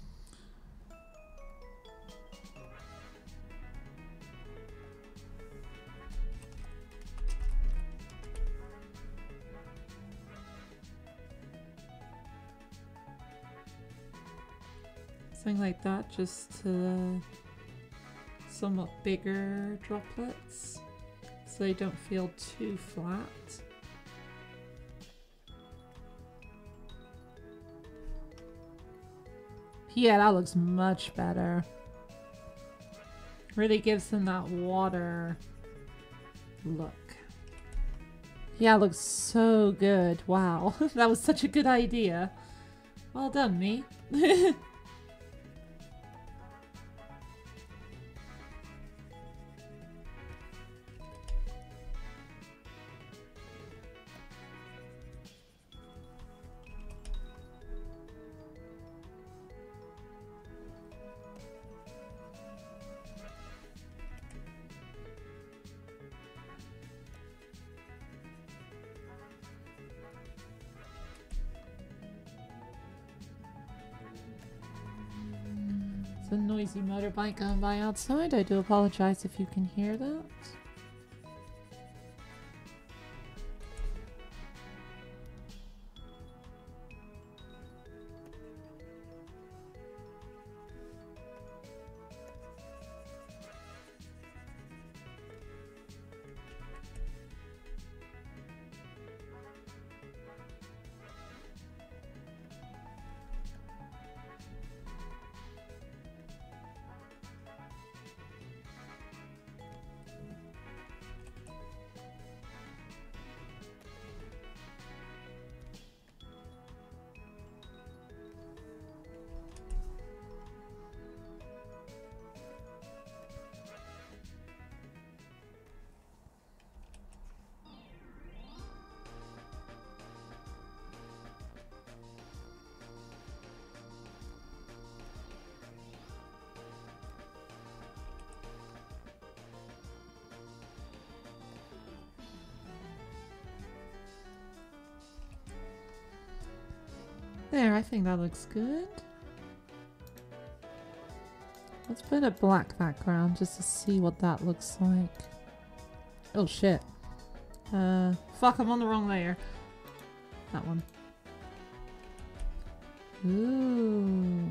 Something like that, just to the somewhat bigger droplets, so they don't feel too flat. Yeah, that looks much better. Really gives them that water look. Yeah, it looks so good. Wow, that was such a good idea. Well done, me. It's a noisy motorbike going by outside. I do apologize if you can hear that. There, I think that looks good. Let's put a black background just to see what that looks like. Oh shit. Uh, fuck, I'm on the wrong layer. That one. Ooh.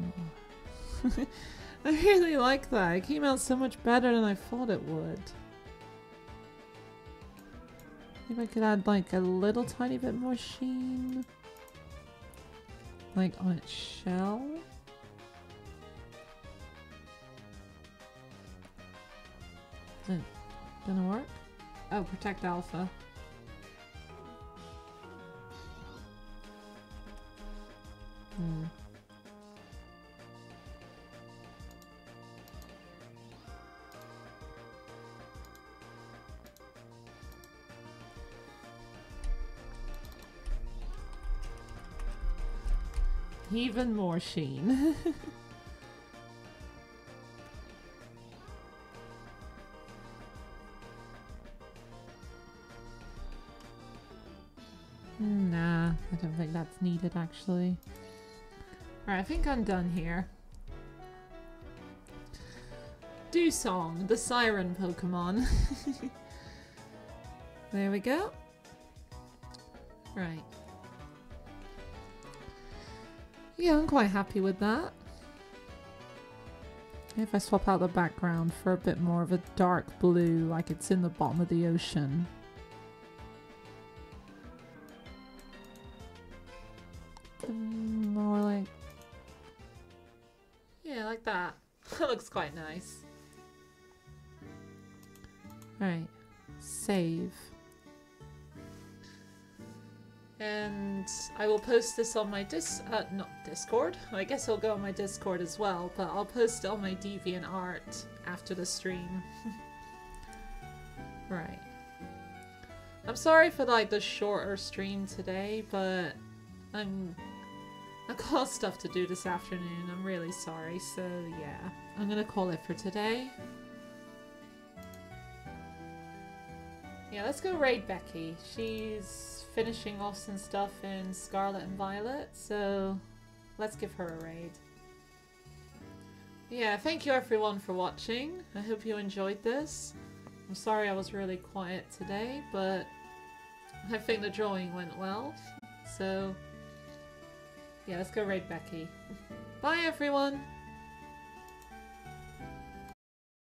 I really like that. It came out so much better than I thought it would. Maybe I could add like a little tiny bit more sheen. Like on its shell. Is it gonna work? Oh, protect alpha. Hmm. Even more sheen. Nah, I don't think that's needed actually. Alright, I think I'm done here. Dewsong, the siren Pokemon. There we go. Right. Yeah, I'm quite happy with that. If I swap out the background for a bit more of a dark blue, like it's in the bottom of the ocean. More like... yeah, like that. That looks quite nice. Alright. Save. And I will post this on my dis- uh, not Discord. I guess it'll go on my Discord as well, but I'll post it on my DeviantArt after the stream. Right. I'm sorry for like the shorter stream today, but I'm I've got stuff to do this afternoon. I'm really sorry, so yeah. I'm gonna call it for today. Yeah, let's go raid Becky. She's finishing off some stuff in Scarlet and Violet, so let's give her a raid. Yeah, thank you everyone for watching. I hope you enjoyed this. I'm sorry I was really quiet today, but I think the drawing went well. So, yeah, let's go raid Becky. Bye everyone!